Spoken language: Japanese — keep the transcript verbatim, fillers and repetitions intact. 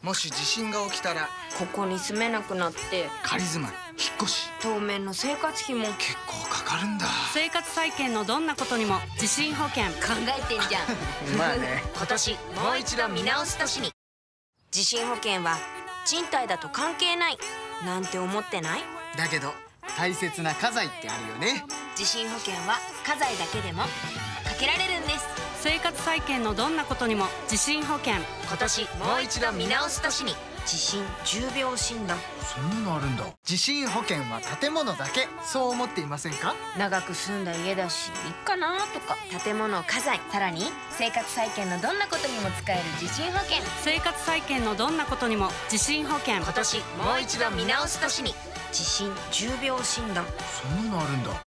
もし地震が起きたらここに住めなくなって仮住まい、引っ越し、 当面の生活費も結構かかるんだ。 生活再建のどんなことにも地震保険。 考えてんじゃんまあね。 今年もう一度見直す年に。地震保険は賃貸だと関係ないなんて思ってない？ だけど大切な家財ってあるよね。 地震保険は家財だけでもかけられるんです。 生活再建のどんなことにも地震保険。 今年もう一度見直す年に。地震じゅうびょう診断。 そんなのあるんだ。 地震保険は建物だけ、そう思っていませんか？ 長く住んだ家だしいいかなとか、建物家財、さらに生活再建のどんなことにも使える地震保険。 生活再建のどんなことにも地震保険。 今年もう一度見直す年に。地震じゅうびょう診断。 そんなのあるんだ。